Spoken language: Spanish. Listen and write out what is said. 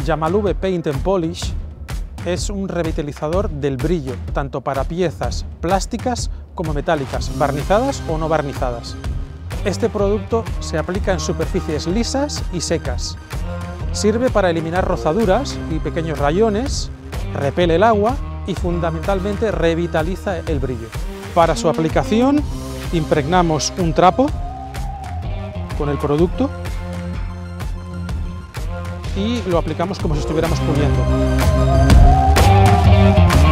Jamalube Paint and Polish es un revitalizador del brillo, tanto para piezas plásticas como metálicas, barnizadas o no barnizadas. Este producto se aplica en superficies lisas y secas. Sirve para eliminar rozaduras y pequeños rayones, repele el agua y fundamentalmente revitaliza el brillo. Para su aplicación impregnamos un trapo con el producto y lo aplicamos como si estuviéramos puliendo.